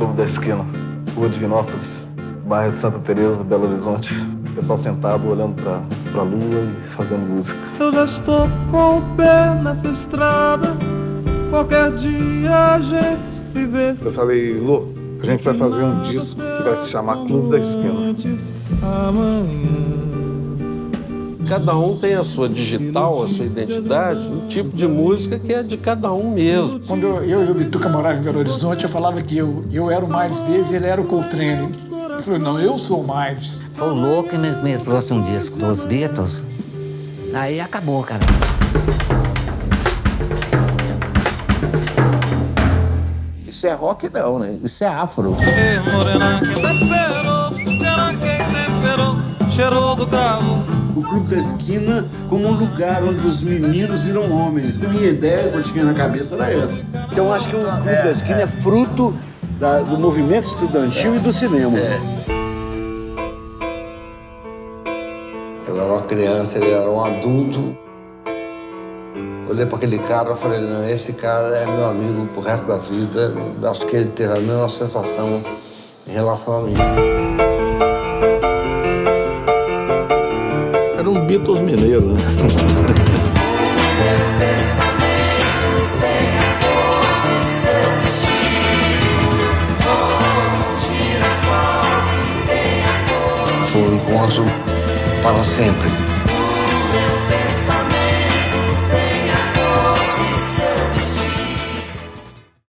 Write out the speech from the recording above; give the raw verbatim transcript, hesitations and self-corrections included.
Clube da Esquina, Rua Divinópolis, bairro de Santa Teresa, Belo Horizonte. O pessoal sentado, olhando pra, pra lua e fazendo música. Eu já estou com o pé nessa estrada, qualquer dia a gente se vê. Eu falei, Lô, a gente vai fazer um disco que vai se chamar Clube da Esquina. Cada um tem a sua digital, a sua identidade, um tipo de música que é de cada um mesmo. Quando eu, eu e o Bituca morávamos em Belo Horizonte, eu falava que eu, eu era o Miles Davis e ele era o Coltrane. Ele falou, não, eu sou o Miles. Foi o Lô que me, me trouxe um disco dos Beatles. Aí acabou, cara. Isso é rock não, né? Isso é afro. O Clube da Esquina como um lugar onde os meninos viram homens. A minha ideia que eu tinha na cabeça era essa. Então acho que o Clube da Esquina é fruto da, do movimento estudantil e do cinema. É. Eu era uma criança, ele era um adulto. Olhei para aquele cara e falei, não, esse cara é meu amigo pro resto da vida. Acho que ele teve a mesma sensação em relação a mim. Era um Beatles mineiro, né? Foi um encontro para sempre.